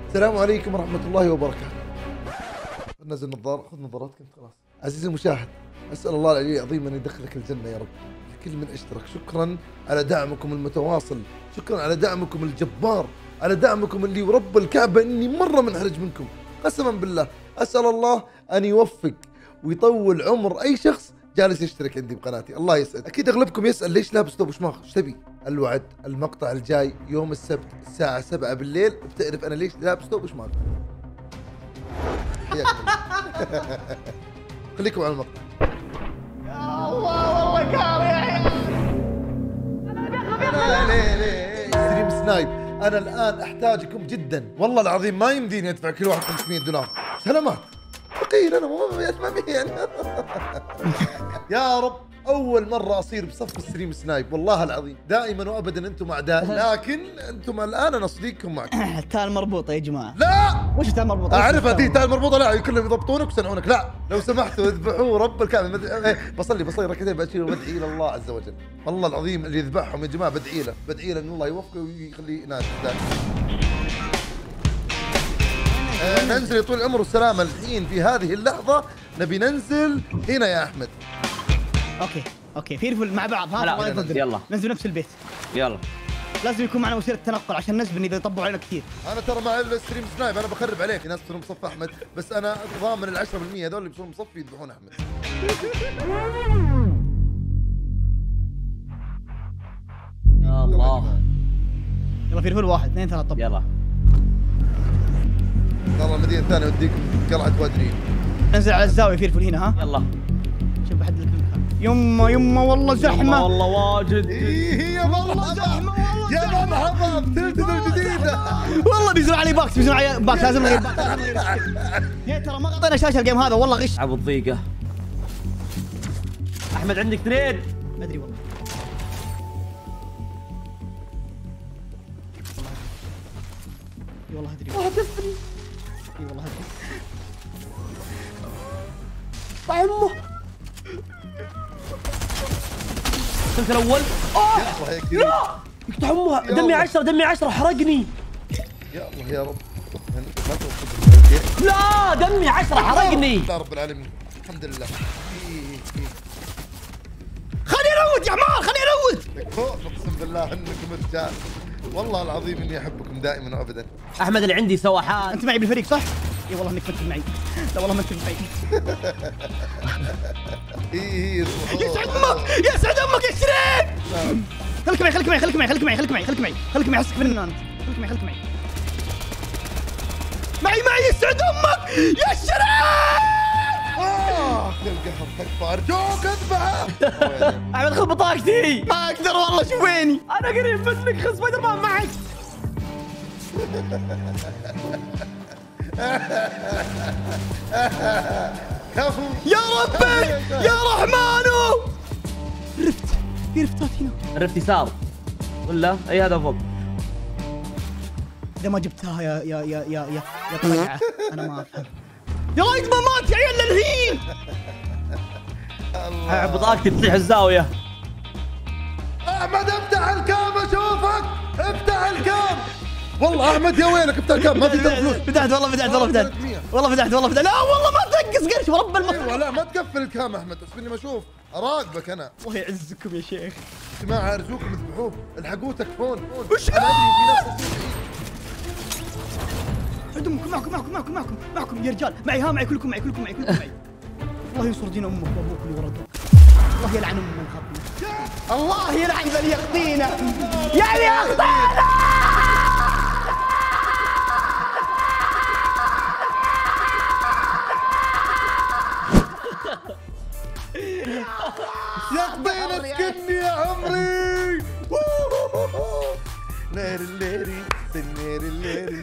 السلام عليكم ورحمة الله وبركاته. نزل نظارة، خذ نظارات كنت خلاص. عزيزي المشاهد، أسأل الله العلي العظيم أن يدخلك الجنة يا رب. الكل من اشترك، شكرا على دعمكم المتواصل، شكرا على دعمكم الجبار، على دعمكم اللي ورب الكعبة إني مرة منحرج منكم قسما بالله. أسأل الله أن يوفق ويطول عمر أي شخص جالس يشترك عندي بقناتي، الله يسعد. أكيد أغلبكم يسأل ليش لابس ثوب شماغ، ايش تبي؟ الوعد المقطع الجاي يوم السبت الساعة 7 بالليل بتعرف أنا ليش لابس ثوب شماغ. حياكم الله. خليكم على المقطع. يا الله والله كار يا عيال. ستريم سنايب، أنا الآن أحتاجكم جدا، والله العظيم ما يمديني أدفع كل واحد $500. سلامات. فقير أنا مو يسمع بي يعني. يا رب أول مرة أصير بصف الستريم سنايب، والله العظيم دائما وأبدا أنتم أعداء، لكن أنتم الآن أنا صديقكم معكم. التال مربوطة يا جماعة. لا وش التال مربوطة؟ أعرفها دي تال مربوطة، لا كلهم يضبطونك ويصنعونك، لا لو سمحتوا اذبحوه رب الكعبة. بصلي ركعتين بشير وبدعي إلى الله عز وجل، والله العظيم اللي يذبحهم يا جماعة بدعي له إن الله يوفقه ويخليه ناس. ننزل يا طول العمر والسلامة. الحين في هذه اللحظة نبي ننزل هنا يا أحمد. اوكي فيرفل مع بعض ها. لا يلا ننزل نفس البيت. يلا لازم يكون معنا وسيله تنقل عشان نسبن اذا يطبقوا علينا كثير. انا ترى مع الستريم سنايب انا بخرب عليك، ناس بيصيرون بصف احمد، بس انا ضامن ال 10% هذول اللي بيصيرون بصفي يذبحون احمد. يا الله. يلا فيرفل 1 2 3 طب. يلا والله المدينة الثانية اوديكم قلعة وادرين. ننزل على الزاوية فيرفل هنا ها. يلا شوف بحدد لك المكان. يما والله زحمة. والله واجد. يا والله زحمة والله. يا مرحبا بتلتزم الجديدة. والله بيزرع علي باكس لازم نغير باكس. يا ترى ما غطينا شاشة الجيم هذا والله غش. عبد ضيقة. احمد عندك 2. ما ادري والله. اي والله ادري. اي والله ادري. طعمه. الثلث الاول. لا يقطع امها. دمي 10 دمي 10 حرقني. يا الله يا رب. لا دمي 10 حرقني. يا رب العالمين الحمد لله. خليني ارود يا عمار خليني ارود. اقسم بالله انكم رجال، والله العظيم اني احبكم دائما وابدا. احمد اللي عندي سواحات. انت معي بالفريق صح؟ اي والله انك انت معي. لا والله ما انت معي. يسعد امك يسعد امك يا شريف. خليك معي خليك معي خليك معي خليك معي خليك معي خليك معي خليك معي احسك فنان انت. خليك معي خليك معي معي يسعد امك يا شريف. القهر تكفى ارجوك اذبحه. احمد خذ بطاقتي. ما اقدر والله شوف ويني. انا قريب منك خذ سبايدر مان معك. كفو يا ربي يا رحمن. رفت في رفتات هنا. الرفت يسار ولا اي هذا فوق. اذا ما جبتها يا طلعه انا ما افهم. يا رايد ما مات يا عيال للحين. بطاقتي تطيح الزاويه. احمد افتح الكام اشوفك، افتح الكام. والله احمد يا وينك افتح الكام، ما في فلوس. فتحت والله فتحت والله فتحت والله فتحت والله فتحت. لا والله ما تنقص قرش ورب المصر. لا ما تقفل الكام احمد، اصبرني ما اشوف اراقبك انا. الله يعزكم يا شيخ. يا جماعه ارجوكم اذبحوه، الحقوه تكفون. وش انا ادري في ناس عندكم معكم يا رجال. معي ها معي كلكم معي الله ينصر دين امك وابوك اللي ورا. الله يلعن ام من خطنا. الله يلعن من يقضينا يعني يقضينا. يقضينا سكني يا عمري. ليري ليري سنيري ليري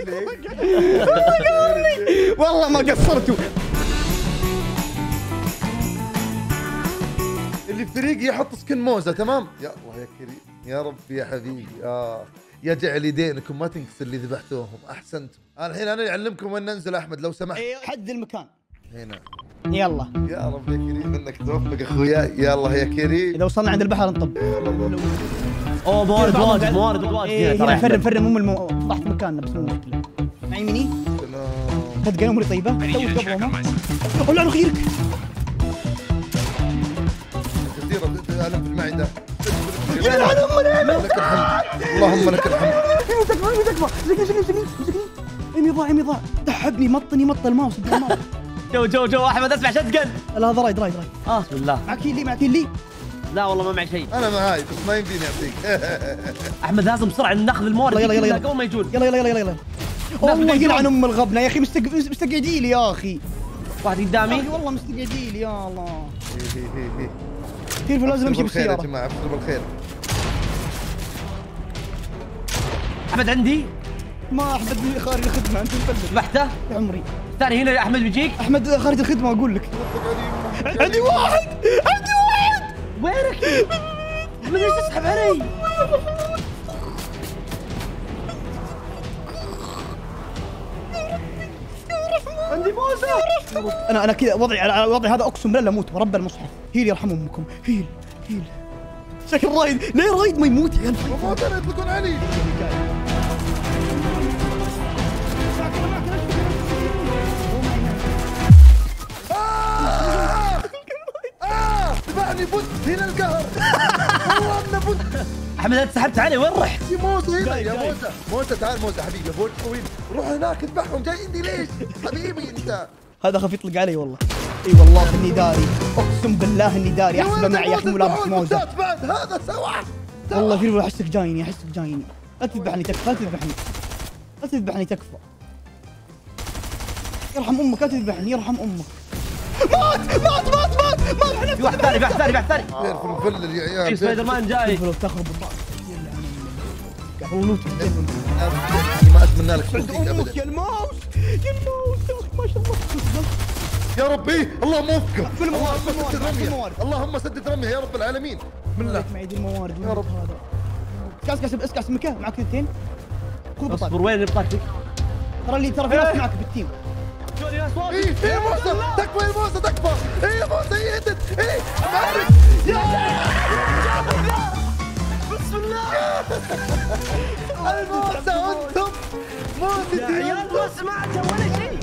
ليري. والله ما قصرتوا. اللي في فريقي يحط سكن موزه تمام. يا الله يا كريم يا رب يا حبيبي. يا جعل يدينكم ما تنكسر اللي ذبحتوهم. احسنتم. الحين انا اعلمكم وين ننزل احمد لو سمحت. حد المكان هنا. يلا يا رب يا كريم انك توفق اخويا. يلا يا كريم. اذا وصلنا عند البحر نطب. اوه موارد واجد موارد واجد ايه ترى. فرم فرم ضعت مكاننا بس مو مشكله. معي ميني؟ صدق اموري طيبه؟ توك قبل ما لا الله يخيرك. كثيرة ألم في المعدة. يلعن امنا لك الحمد اللهم لك الحمد. تكفى مسكني ايمي ضاع تحبني مطني مط الماوس. جو احمد اسمع شتقن. لا هذا رايد بسم الله. معك لي لا والله ما معي شيء. أنا معاي بس ما يمديني أعطيك. احمد لازم بسرعه ناخذ الموارد يلا قبل ما يجون. يلا والله يلعن ام الغبنه يا اخي مستقعدي لي يا اخي. واحد قدامي والله مستقعدي لي يا الله. كيف لازم امشي بالسياره يا جماعة ابشروا بالخير. احمد عندي ما احمد خارج الخدمه انت مفلس ذبحته يا عمري. ثاني هنا يا احمد بيجيك. احمد خارج الخدمه اقول لك. عندي واحد وينك؟ احمد ليش تسحب علي؟ عندي موزة. انا كذا وضعي على وضعي هذا اقسم بالله اموت ورب المصحف. هيل يرحم امكم هيل. شكل رايد ليه رايد ما يموت يا الف. موت أنا يطلقون علي. تبعني بوت هنا القهر. والله انه بوت. احمد انت سحبت علي وين رحت؟ يا موسى هنا يا موسى تعال موسى حبيبي بوت طويل روح هناك اذبحهم جاي عندي ليش؟ حبيبي انت. هذا خاف يطلق علي والله. اي والله اني داري اقسم بالله اني داري احسبه معي يا اخي ملابس موزه. بعد هذا سوا. والله في احسك جايني لا تذبحني تكفى يرحم امك لا تذبحني يرحم امك. مات في واحد ثاني في المفلل يا عيال. في سبايدر مان جاي. لو تخرب الضغط والله ما اتمنى لك شيء ابدا. يا الماوس ما شاء الله. يا ربي اللهم وفقك. في الموارد اللهم سدد رميه يا رب العالمين. بسم الله. معي دي الموارد يا رب. اسكاس مكة معك اثنتين. خذ بطاقة. اصبر وين بطاقتك؟ ترى في ناس معك بالتيم. ايه موسى تكفى يا موسى تكفى. ايه موسى يهدد ايه معرف يا بسم الله. الموسى انتم موسى يا عيال ما سمعت ولا شيء.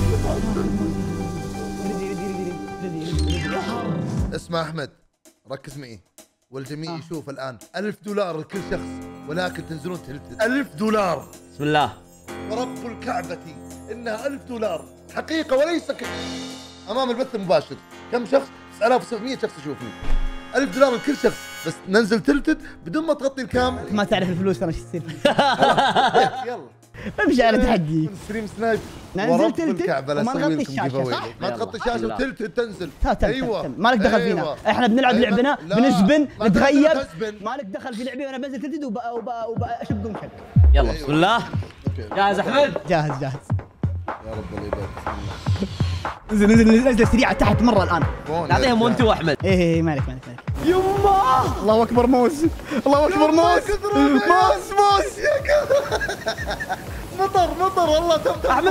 اسمع احمد ركز معي والجميع يشوف الان $1000 لكل شخص ولكن تنزلون تلتد. $1000 بسم الله. ورب الكعبة انها $1000 حقيقة وليس امام البث المباشر. كم شخص؟ 9700 شخص يشوفون. $1000 لكل شخص بس ننزل تلتد بدون ما تغطي الكامل. ما تعرف الفلوس انا ايش يصير. يلا امشي على تحدي. ستريم سنايب ننزل ورب تلتد الكعبة لا وما اسوي نغطي لكم الشاشة، جيف صح؟ ما تغطي الشاشة وتلتد تنزل. ايوه مالك دخل فينا. احنا بنلعب لعبنا بنسبن نتغيب. مالك دخل في لعبي وانا بنزل تلتد واشق ومشق. يلا بسم الله. جاهز احمد؟ جاهز يا رب العباد بسم الله. نزل سريعه تحت مره الان. نعطيهم وانتو احمد. ايه مالك يما الله اكبر موز. موز يا كذا. مطر والله تم. احمد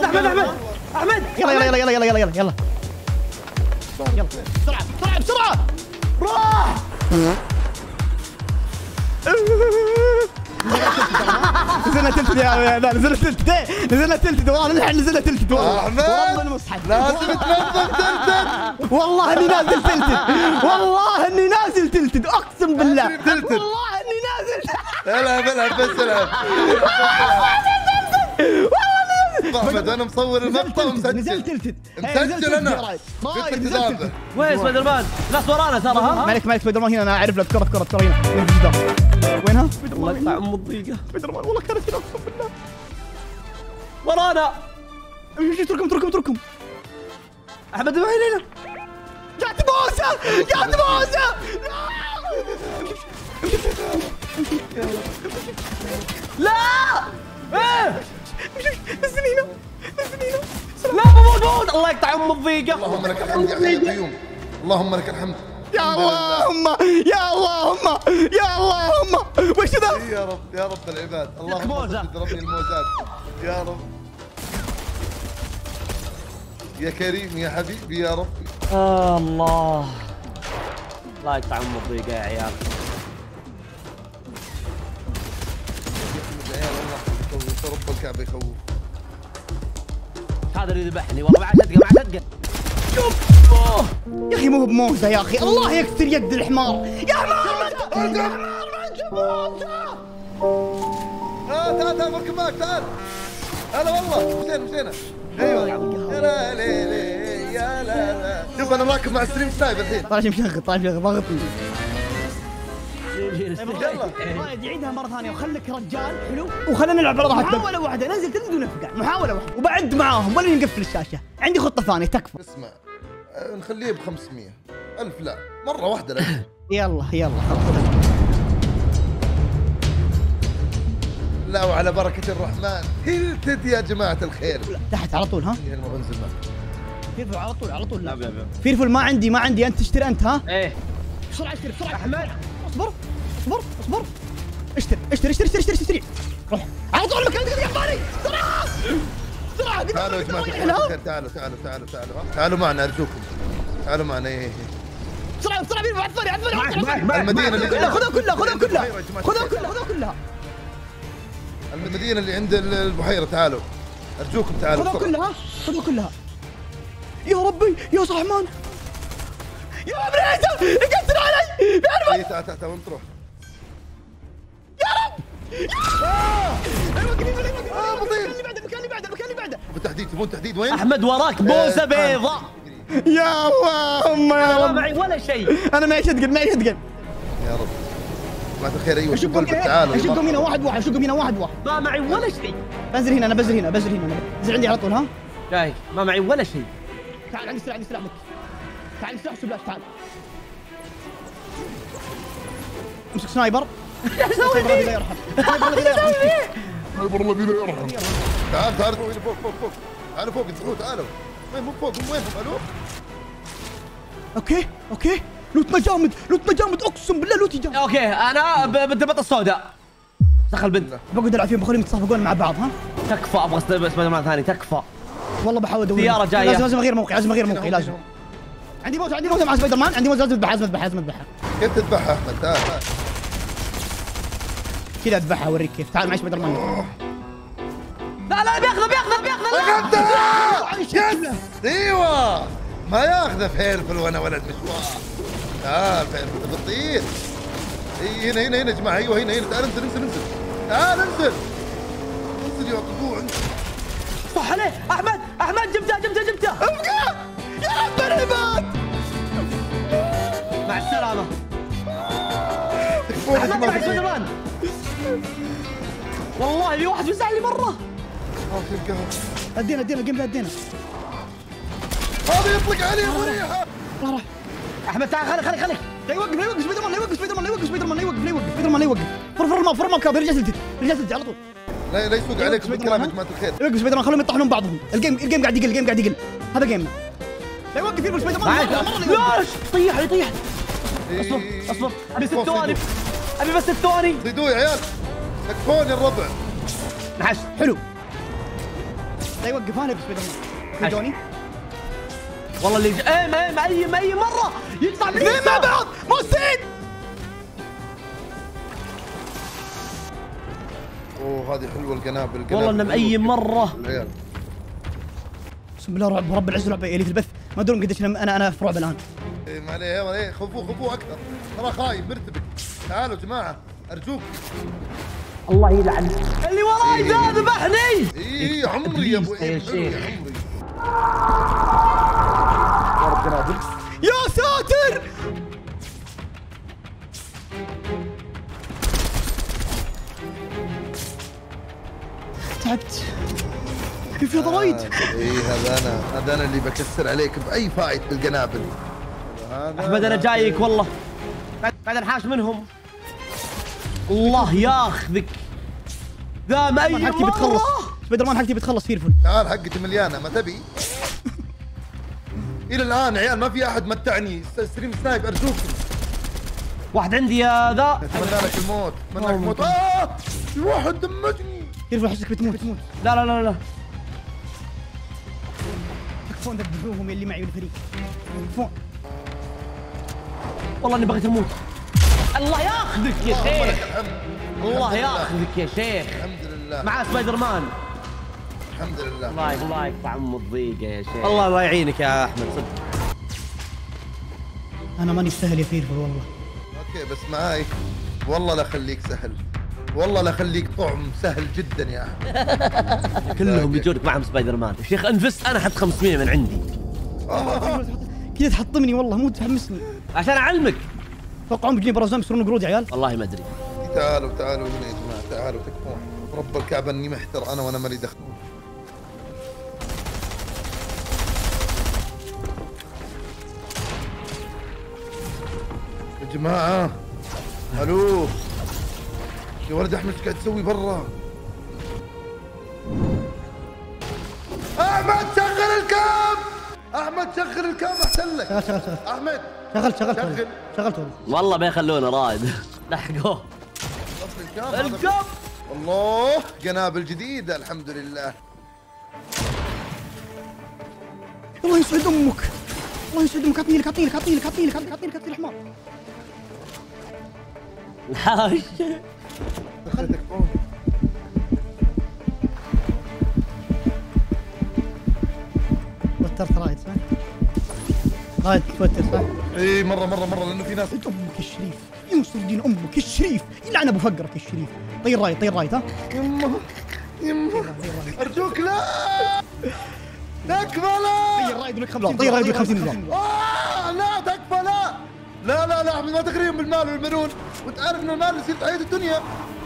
يلا بسرعه راح. نزلنا تلتد يا نزلنا تلتد والله نحن نزلنا تلتد والله ورب المصحف لازم تنزل تلتد. والله اني نازل تلتد اقسم بالله والله اني نازل. العب بس العب. احمد انا مصور المقطع ومسجل. نزلت تلتد مسجل انا. وين سبايدر مان؟ ناس ورانا ترى ها. مالك سبايدر مان هنا انا اعرف لك كرة هنا. وينها؟ الله يقطع ام الضيقه. سبايدر مان والله كانت هنا اقسم بالله. ورانا. اتركهم. احمد ما هنا. قاعد موسى. لا. ايه نزلينا. لا بموت. الله يقطع ام الضيقه. اللهم لك الحمد يا حي القيوم. اللهم لك الحمد. يا اللهم وش ذا؟ يا رب العباد. اللهم سدد ربي الموزات يا رب. يا كريم يا حبيبي يا ربي. الله يقطع ام الضيقه يا عيال. الكعبه يخوف. هذا اللي ذبحني والله. مع صدقه مع صدقه. شوف يا اخي مو هو بموزه يا اخي، الله يكسر يد الحمار يا حمار. يا حمار تعال مركب معك تعال. هلا والله مشينا. ايوه يا لا ليلي يا لا. شوف انا راكب مع ستريم سنايبر الحين. طالع مشغل ضاغطني. يلا يعيدها مره ثانيه وخليك رجال حلو وخلينا نلعب على راحتنا. محاوله واحده ننزل تنزل ونفقع، محاوله واحده وبعد معاهم ولا نقفل الشاشه. عندي خطه ثانيه تكفى. اسمع نخليه ب 500 1000 لا مره واحده لا. يلا خلاص. لا وعلى بركه الرحمن هلتد يا جماعه الخير. تحت على طول ها. ما بنزل معك. فيرفل على طول لا. فيرفل ما عندي انت تشتري انت ها. ايه بسرعه اشتري بسرعه. احمد اصبر اشتري روح على طول المكان اللي يحطاني بسرعه. تعالوا يا جماعه الخير تعالوا معنا ارجوكم. تعالوا معنا. ايه بسرعه فيرفل عطفني المدينه اللي خذها كلها المدينه اللي عند البحيره. تعالوا ارجوكم تعالوا خذها كلها. يا ربي يا صحمان يا ابن عيسى يقتل علي. تعال وين تروح؟ يا رب المكان اللي بعده بالتحديد وين؟ احمد وراك بوسه بيضاء. يا اللهم يا ما رب. معي ولا شيء. انا معي شتقن يا رب جماعة الخير. ايوه شوف تعالوا اشقهم هنا واحد ما معي ولا شيء. بنزل هنا بنزل عندي على طول ها. جاي ما معي ولا شيء. تعال عندي سلاح لك. تعال سلاح سبلاش تعال. امسك سنايبر. سوي الله يرحم. سنايبر الله بينا يرحم. تعال فوق تعالوا فوق ادخلوا تعالوا. وين مو فوق وين الو. اوكي لوتنا جامد اقسم بالله لوتي جامد. اوكي انا بالدبطه السوداء. دخل بنت. بقعد العب فيهم بخليهم يتصافقون مع بعض ها. تكفى ابغى سبايدر مان ثاني تكفى. والله بحاول ادور. سيارة جاية. لازم اغير موقعي لازم. عندي موزة مع سبايدر مان. عندي موزة لازم اذبحها. كيف تذبحها احمد؟ تعال كذا اذبحها اوريك كيف. تعال معي سبايدر مان. لا بياخذه يس ايوه ما ياخذه فيرفل وانا ولد مشوار. تعال فيرفل بتطير. هنا يا جماعه. ايوه هنا تعال انزل تعال انزل يا طبوع. صح عليه احمد جبته ابقى يا رب العباد. مع السلامه. تكفون يا احمد جماعه سبايدر مان. والله في واحد وزع لي مره. ادينا الجيم ادينا. هذا يطلق عليه مريحه. راح احمد تعال خليك. لا يوقف سبايدر مان لا يوقف. فر الماب كابي. رجعت على طول. لا يسوق عليكم بالكلام يا جماعه الخير. يوقف سبايدر مان خليهم يطحنون بعضهم. الجيم قاعد يقل. هذا جيمنا. لا يوقف يرمي سبايدر مان. ليش طيحني. اصبر ابي 6 ثواني. ابي بس 6 ثواني. صيدوه يا عيال تكفون يا الربع. نحس حلو. لا يوقف انا بسبايدر مان. جوني والله اللي اي مره يقطع من اثنين مع بعض مستعد. اوه هذه حلوه القنابل. والله انه اي مره. العيال اقسم بالله رب العز لعبه اللي في البث ما ادرون قديش انا في رعب الان. ما عليه خفوه اكثر. ترى خايف مرتبك. تعالوا يا جماعه ارجوك. الله يلعن اللي وراي ذا ذبحني. اي عمري يا ابو يا شيخ. يا ساتر. تعبت كيف يا ضرايد. هذا انا اللي بكسر عليك باي فايت بالقنابل. احمد انا جايك والله. بعد انحاش منهم. الله ياخذك. ذا ما اي حقتي بتخلص. سبايدر مان حقتي بتخلص فيرفل. تعال حقتي مليانه ما تبي. الى الان عيال ما في احد متعني. ستريم سنايب ارجوكم. واحد عندي يا ذا. اتمنى لك الموت. في واحد دمجني. فيرفل احسك بتموت. لا تكفون ذبحوهم اللي معي بالفريق. تكفون. والله اني بغيت اموت. الله ياخذك يا شيخ. الله ياخذك يا شيخ. الحمد لله. مع سبايدر مان. الحمد لله. الله يقطع ام الضيقه يا شيخ. الله ما يعينك يا احمد صدق. انا ماني سهل يا فيلفل والله. اوكي بس معاي والله لا خليك سهل، والله لا خليك طعم سهل جدا يا احمد. كلهم بيجونك معهم سبايدر مان. يا شيخ انفست انا حط 500 من عندي. كذا تحطمني والله مو تحمسني. عشان اعلمك. توقعون بيجيني برازان يصيرون قرود يا عيال؟ والله ما ادري. تعالوا هنا يا جماعه، تعالوا تكفون. رب الكعبه اني محتر انا وانا مالي دخل. يا جماعه الو يا ولد احمد ايش قاعد تسوي برا؟ احمد شغل الكام! احمد شغل الكام احسن لك. شغل احمد شغلت والله بيخلونه رائد. لحقوه. الكم الله قنابل جديدة الحمد لله. الله يسعد امك، الله يسعد امك. اعطيني لك الحمار. الحاج توترت رايد صح؟ رايد توتر صح؟ اي مرة لانه في ناس. امك الشريف ينصر دين امك الشريف، يلعن ابو فقرك الشريف. طير رايد ها؟ يمه ارجوك لا تكفى لا. طير رايد لك 50 دولار. لا تكفى لا احمد ما تغريهم بالمال والبنون، وانت عارف ان المال يصير في حياة الدنيا.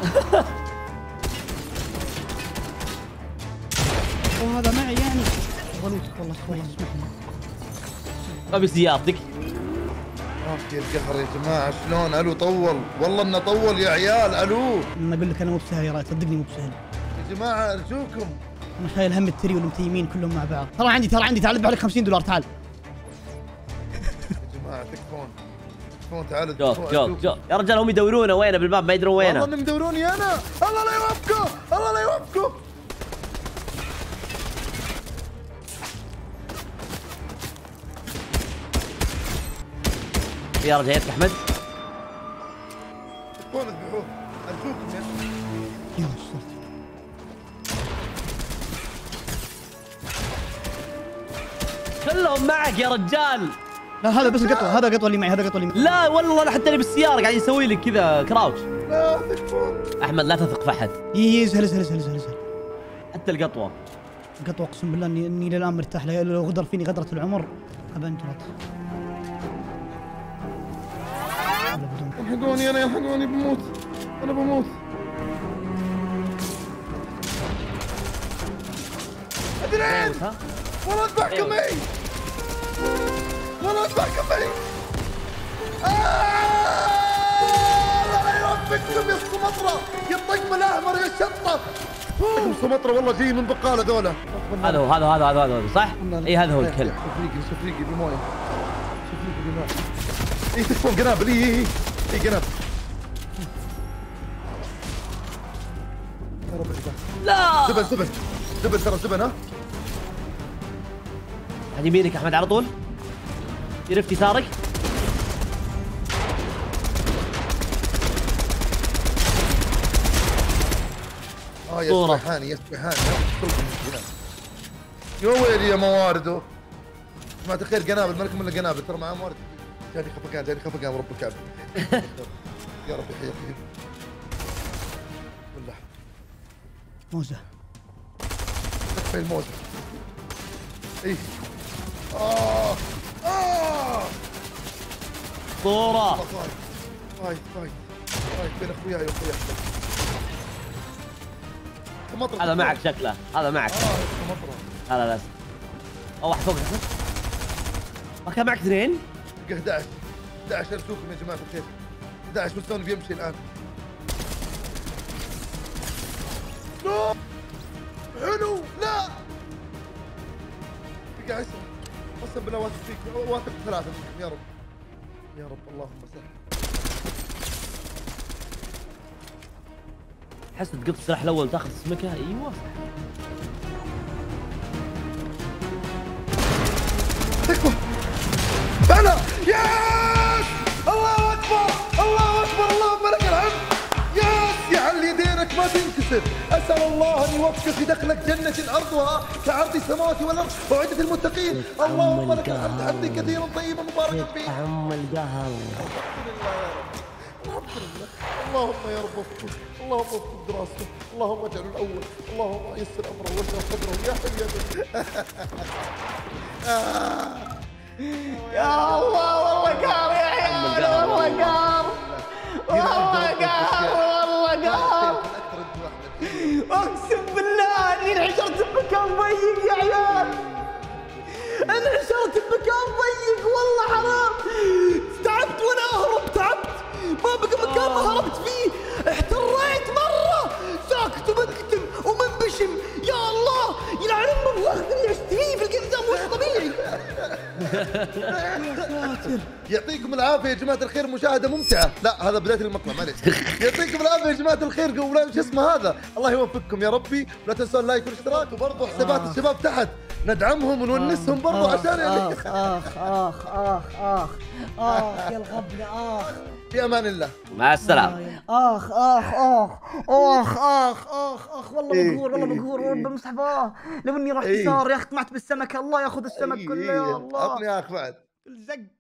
وهذا معي يعني غلوتك والله اسمح لي. ما بسيارتك. يا القهر يا جماعة شلون؟ الو طول والله انه طول يا عيال. الو انا اقول لك انا مو بسهل يا رايد، صدقني مو بسهل يا جماعة ارجوكم. انا شايل هم التري والمتيمين كلهم مع بعض. ترى عندي تعال ادفع لك 50 دولار تعال. يا جماعة تكفون تعالوا جوك يا رجال هم يدورونه وينه بالباب ما يدرون وينه. والله انهم يدوروني انا. الله لا يوفقه. يا رجال يا احمد. تكفون اذبحوه ارجوكم يا كلهم معك يا رجال. لا هذا بس القطوه، هذا القطوه اللي معي. لا والله انا حتى اللي بالسياره قاعد يسوي لك كذا كراوش. لا تكفون احمد لا تثق في احد. يزهل حتى القطوه اقسم بالله اني للان مرتاح لها. لو غدر فيني غدره العمر ابنت يلحقوني بموت. انا بموت. ادرين والله اذبحكم معي. الله لا يوفقكم يا السمطرة يا الطقم الاحمر يا الشطة. طقم سمطرة والله جاي من بقالة ذولا. هذا صح؟ اي هذا هو الكلب. شوف ريقي بالمويه. اي تكفون قنابل. اي قنابل. يا رب لا زبن ترى زبن. ها عن يمينك احمد على طول. يرفت يسارك. يسبحاني يا ويلي يا موارده. ما تخيل قنابل ما لكم الا قنابل ترى معاه موارد. جاني خفقان ورب الكعبه. يا رب يحييك بالله. موزه تكفي الموزه. اي صورة. طايف بين اخوياي واخويا احمد. هذا معك شكله. هذا معك. هذا لا واحد فوق احمد. ما كان معك اثنين؟ 11 ارجوكم يا جماعه الخير. 11 وستون بيمشي الان. حلو. لا بقى 10. قسم بالله واثق فيك. واثق ب3 يا رب اللهم سهل. حس تقط السلاح الاول وتاخذ سمكه. ايوه تكفى. انا ياس. الله اكبر اللهم لك الحمد. ياس يا علي يدينك ما تنكسر. يسر. اسال الله ان يوفقك يدخلك جنه عرضها كعرض السماوات والارض اعدت للمتقين. اللهم لك الحمد حمدا كثيرا طيبا مباركا فيه. عم القهر. الحمد لله. اللهم يا رب وفقه، اللهم وفق دراسته، اللهم اجعله الاول، اللهم يسر امره واشرح صدره يا حي يا الله والله قهر يا عيال، والله قهر، والله قهر، والله قهر. اقسم بالله اني انحشرت بمكان ضيق يا عيال، انحشرت بمكان ضيق والله حرام. تعبت وانا اهرب، تعبت ما بقى مكان ما هربت فيه، احتريت مره ساكت وبكتم ومنبشم. يا الله يلعن امه واخذني اشتريه في القمزه مو طبيعي. يعطيكم العافيه يا جماعه الخير، مشاهده ممتعه. لا هذا بدايه المقطع معليش. يعطيكم العافيه يا جماعه الخير، ولا شو اسمه هذا، الله يوفقكم يا ربي. لا تنسون اللايك والاشتراك، وبرضه حسابات الشباب تحت ندعمهم ونونسهم برضه عشان اخ اخ اخ اخ اخ اخ يا الغبنه اخ. في امان الله. مع السلامه. اخ اخ اخ اخ اخ اخ اخ والله مقهور، والله مقهور رب مصطفى. لو اني رحت يسار يا اخي طمعت بالسمك، الله ياخذ السمك كله يا الله. عطني اخ بعد الزق.